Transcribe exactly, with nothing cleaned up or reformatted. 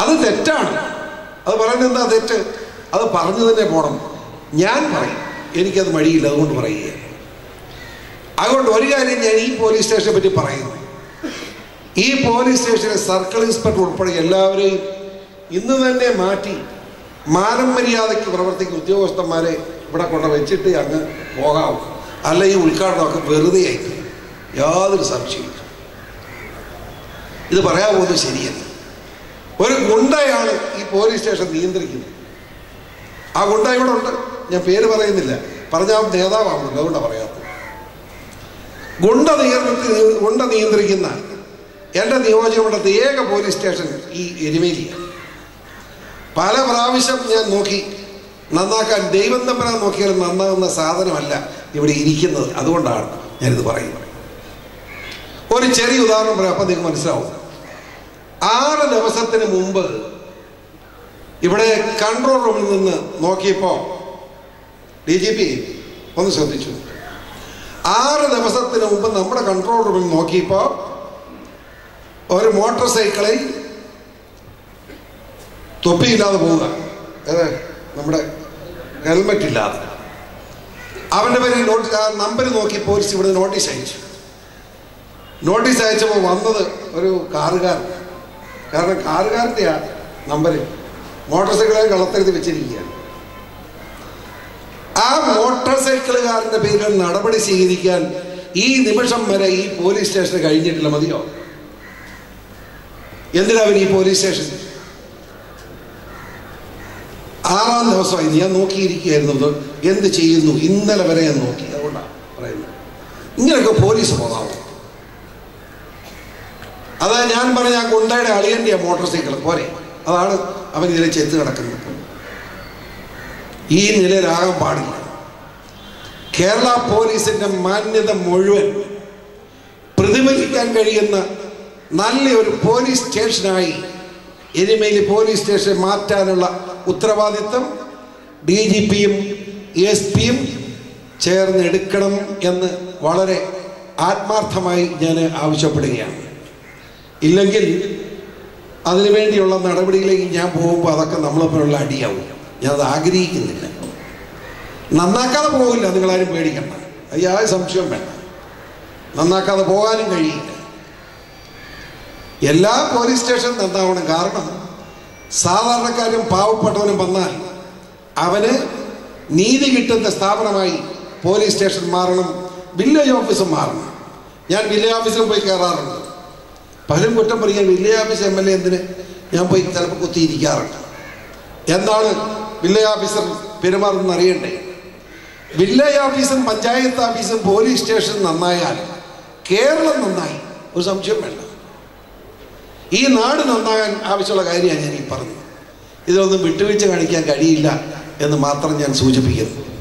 അത് തെറ്റാണ്. അത് പറയുന്നത് എന്താ തെറ്റ്? അത് പറഞ്ഞു തന്നെ പോകണം. ഞാൻ പറയും, എനിക്കത് മടിയില്ല, അതുകൊണ്ട് പറയുക. അതുകൊണ്ട് ഒരു കാര്യം ഞാൻ ഈ പോലീസ് സ്റ്റേഷനെ പറ്റി പറയുന്നു. ഈ പോലീസ് സ്റ്റേഷനിലെ സർക്കിൾ ഇൻസ്പെക്ടർ ഉൾപ്പെടെ എല്ലാവരെയും ഇന്ന് തന്നെ മാറ്റി മാനം മര്യാദയ്ക്ക് പ്രവർത്തിക്കുന്ന ഉദ്യോഗസ്ഥന്മാരെ ഇവിടെ കൊണ്ട് വെച്ചിട്ട് അങ്ങ് പോകാവും. അല്ല ഈ ഉദ്ഘാടനമൊക്കെ വെറുതെ ആയിരിക്കും, യാതൊരു സംശയമില്ല. ഇത് പറയാൻ പോകുന്നത് ശരിയല്ല. ഒരു ഗുണ്ടയാണ് ഈ പോലീസ് സ്റ്റേഷൻ നിയന്ത്രിക്കുന്നത്. ആ ഗുണ്ട ഇവിടെ ഉണ്ട്, ഞാൻ പേര് പറയുന്നില്ല, പറഞ്ഞാൽ നേതാവാകുമല്ലോ, അതുകൊണ്ടാണ് പറയാത്തത്. ഗുണ്ട നിയന്ത്രി ഗുണ്ട നിയന്ത്രിക്കുന്ന എൻ്റെ നിയോജകമണ്ഡലത്തെ ഏക പോലീസ് സ്റ്റേഷൻ ഈ എരുമേലിയാണ്. പല പ്രാവശ്യം ഞാൻ നോക്കി നന്നാക്കാൻ, ദൈവം തമ്പരാൻ നോക്കിയാലും നന്നാകുന്ന സാധനമല്ല ഇവിടെ ഇരിക്കുന്നത്. അതുകൊണ്ടാണ് ഞാനിത് പറയുന്നത്. ഒരു ചെറിയ ഉദാഹരണം പറയാം, അപ്പം നിങ്ങൾക്ക് മനസ്സിലാവും. ആറ് ദിവസത്തിന് മുമ്പ് ഇവിടെ കൺട്രോൾ റൂമിൽ നിന്ന് നോക്കിയപ്പോൾ ഡി ജി പി ഒന്ന് ശ്രദ്ധിച്ചു. ആറ് ദിവസത്തിന് മുമ്പ് നമ്മുടെ കൺട്രോൾ റൂമിൽ നോക്കിയപ്പോൾ ഒരു മോട്ടോർ സൈക്കിളിൽ തൊപ്പിയില്ലാതെ പോവുക, അതെ, നമ്മുടെ ഹെൽമെറ്റ് ഇല്ലാതെ. അവൻ്റെ പേരിൽ നോട്ടീസ്, ആ നമ്പർ നോക്കി പോലീസ് ഇവിടെ നോട്ടീസ് അയച്ചു. നോട്ടീസ് അയച്ചപ്പോൾ വന്നത് ഒരു കാറുകാരൻ. കാരണം കാറുകാരൻ്റെ ആ നമ്പർ മോട്ടോർ സൈക്കിളെ കള്ളത്തെഴുതി വെച്ചിരിക്കുകയാണ്. ആ മോട്ടോർ സൈക്കിളുകാരൻ്റെ പേരിൽ നടപടി സ്വീകരിക്കാൻ ഈ നിമിഷം വരെ ഈ പോലീസ് സ്റ്റേഷന് കഴിഞ്ഞിട്ടില്ല. മതിയോ? എന്തിനാ അവൻ ഈ പോലീസ് സ്റ്റേഷൻ? ആറാം ദിവസമായി ഞാൻ നോക്കിയിരിക്കുകയായിരുന്നു, എന്ത് ചെയ്യുന്നു, ഇന്നലെ വരെ ഞാൻ നോക്കി. അതുകൊണ്ടാണ് പറയുന്നത്, ഇങ്ങനെയൊക്കെ പോലീസ് പോകാമോ? അതാ ഞാൻ പറഞ്ഞ ആ ഗുണ്ടയുടെ അളിയൻ്റെ മോട്ടോർ സൈക്കിൾ പോരെ, അതാണ് അവൻ ഇതിലെ ചെത്ത് കിടക്കുന്നത്. ഈ നിലയിലാകാൻ പാടില്ല. കേരള പോലീസിന്റെ മാന്യത മുഴുവൻ പ്രതിഫലിക്കാൻ കഴിയുന്ന നല്ലൊരു പോലീസ് സ്റ്റേഷനായി എരുമേലി പോലീസ് സ്റ്റേഷൻ മാറ്റാനുള്ള ഉത്തരവാദിത്വം ഡി ജി പിയും എസ് പിയും ചേർന്നെടുക്കണം എന്ന് വളരെ ആത്മാർത്ഥമായി ഞാൻ ആവശ്യപ്പെടുകയാണ്. ഇല്ലെങ്കിൽ അതിനുവേണ്ടിയുള്ള നടപടിയിലേക്ക് ഞാൻ പോകുമ്പോൾ അതൊക്കെ നമ്മളെപ്പോലുള്ള അടിയാവും. ഞാനത് ആഗ്രഹിക്കുന്നില്ല. നന്നാക്കാതെ പോകില്ല, നിങ്ങളാരും പേടിക്കണ്ട, യാതൊരു സംശയവും വേണ്ട. നന്നാക്കാതെ പോകാനും കഴിയില്ല. എല്ലാ പോലീസ് സ്റ്റേഷനും നന്നാവണം. കാരണം സാധാരണക്കാരും പാവപ്പെട്ടവനും വന്നാൽ അവന് നീതി കിട്ടുന്ന സ്ഥാപനമായി പോലീസ് സ്റ്റേഷൻ മാറണം, വില്ലേജ് ഓഫീസും മാറണം. ഞാൻ വില്ലേജ് ഓഫീസിൽ പോയി കയറാറുണ്ട്. പലരും കുറ്റം പറയാൻ village office M L A എന്തിന് ഞാൻ പോയി ചിലപ്പോൾ കുത്തിയിരിക്കാറുണ്ട്. എന്താണ് വില്ലേജ് ഓഫീസർ പെരുമാറുന്നത് അറിയണ്ടേ? വില്ലേജ് ഓഫീസും പഞ്ചായത്ത് ഓഫീസും പോലീസ് സ്റ്റേഷൻ നന്നായാൽ കേരളം നന്നായി, ഒരു സംശയം വേണ്ട. ഈ നാട് നന്നാകാൻ ആവശ്യമുള്ള കാര്യമാണ് ഞാൻ ഈ പറഞ്ഞത്. ഇതിലൊന്നും വിട്ടുവീഴ്ച കാണിക്കാൻ കഴിയില്ല എന്ന് മാത്രം ഞാൻ സൂചിപ്പിക്കുന്നു.